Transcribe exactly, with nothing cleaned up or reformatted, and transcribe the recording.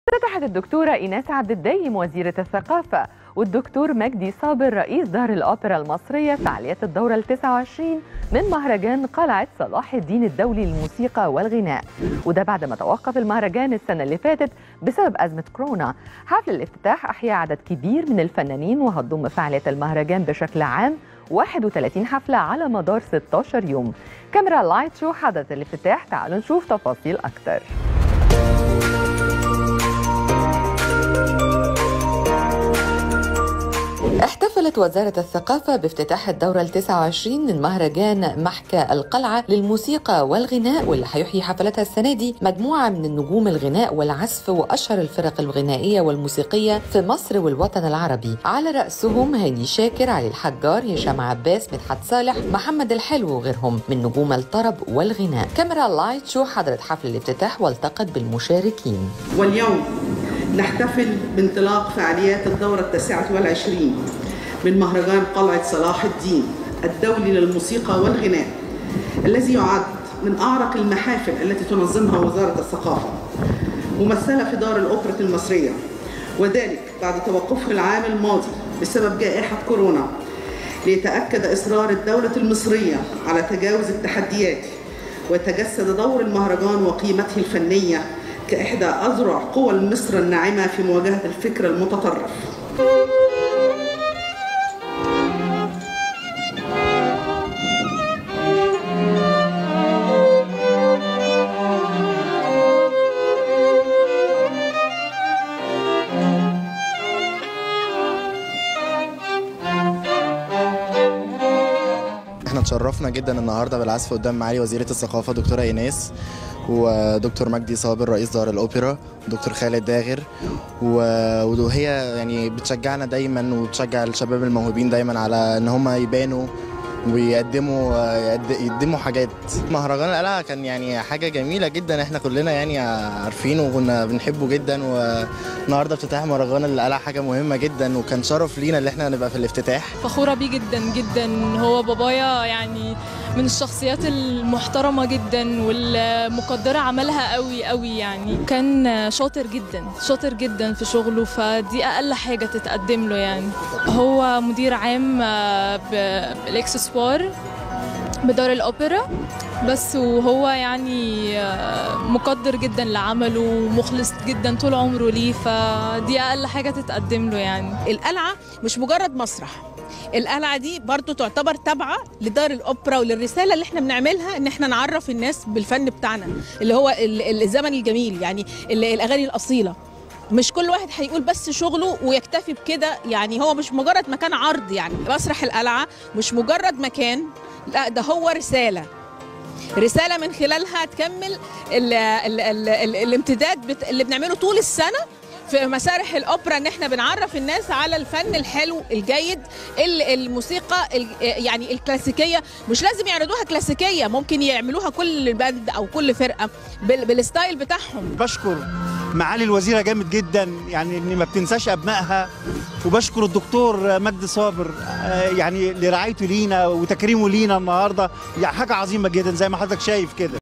افتتحت الدكتورة إيناس عبد الدايم وزيرة الثقافة والدكتور مجدي صابر رئيس دار الأوبرا المصرية فعاليات الدورة التاسعة والعشرين من مهرجان قلعة صلاح الدين الدولي للموسيقى والغناء، وده بعد ما توقف المهرجان السنة اللي فاتت بسبب أزمة كورونا. حفل الافتتاح أحيا عدد كبير من الفنانين، وهتضم فعاليات المهرجان بشكل عام واحد وثلاثين حفلة على مدار ستة عشر يوم. كاميرا لايت شو حدث الافتتاح، تعالوا نشوف تفاصيل أكتر. احتفلت وزارة الثقافة بافتتاح الدورة التاسعة والعشرين من مهرجان محكى القلعة للموسيقى والغناء، واللي هيحيي حفلتها السنة دي مجموعة من النجوم الغناء والعزف وأشهر الفرق الغنائية والموسيقية في مصر والوطن العربي، على رأسهم هاني شاكر، علي الحجار، هشام عباس، مدحت صالح، محمد الحلو وغيرهم من نجوم الطرب والغناء. كاميرا لايت شو حضرت حفل الافتتاح والتقت بالمشاركين. واليوم نحتفل بانطلاق فعاليات الدورة التاسعة والعشرين من مهرجان قلعة صلاح الدين الدولي للموسيقى والغناء، الذي يعد من أعرق المحافل التي تنظمها وزارة الثقافة ممثلة في دار الأوبرا المصرية، وذلك بعد توقفه العام الماضي بسبب جائحة كورونا، ليتأكد إصرار الدولة المصرية على تجاوز التحديات، ويتجسد دور المهرجان وقيمته الفنية كإحدى أذرع قوى مصر الناعمة في مواجهة الفكر المتطرف. احنا اتشرفنا جدا النهارده بالعزف قدام معالي وزيرة الثقافة دكتورة إيناس، ودكتور مجدي صابر رئيس دار الأوبرا، ودكتور خالد داغر، وهي يعني بتشجعنا دايما وتشجع الشباب الموهوبين دايما على ان هم يبانوا ويقدموا يقدموا حاجات. مهرجان القلعة كان يعني حاجة جميلة جدا، احنا كلنا يعني عارفينه وكنا بنحبه جدا، والنهارده افتتاح مهرجان القلعة حاجة مهمة جدا، وكان شرف لينا ان احنا نبقى في الافتتاح. فخورة بيه جدا جدا، هو بابايا يعني من الشخصيات المحترمة جدا والمقدرة عملها قوي قوي، يعني كان شاطر جدا شاطر جدا في شغله، فدي أقل حاجة تتقدم له. يعني هو مدير عام بالإكسسوار بدار الأوبرا بس، وهو يعني مقدر جدا لعمله ومخلص جدا طول عمره ليه، فدي أقل حاجة تتقدم له. يعني القلعة مش مجرد مسرح، القلعة دي برضو تعتبر تابعة لدار الأوبرا وللرسالة اللي احنا بنعملها، ان احنا نعرف الناس بالفن بتاعنا اللي هو الزمن الجميل، يعني الأغاني الأصيلة. مش كل واحد هيقول بس شغله ويكتفي بكده، يعني هو مش مجرد مكان عرض. يعني مسرح القلعة مش مجرد مكان، لا ده هو رسالة رسالة من خلالها تكمل ال ال ال ال الامتداد اللي بنعمله طول السنة في مسارح الأوبرا، ان احنا بنعرف الناس على الفن الحلو الجيد، الموسيقى يعني الكلاسيكية. مش لازم يعرضوها كلاسيكية، ممكن يعملوها كل باند او كل فرقة بالستايل بتاعهم. بشكر معالي الوزيرة جامد جدا، يعني ان ما بتنساش ابنائها، وبشكر الدكتور مجدي صابر يعني لرعايته لينا وتكريمه لينا النهارده، يعني حاجة عظيمة جدا زي ما حضرتك شايف كده.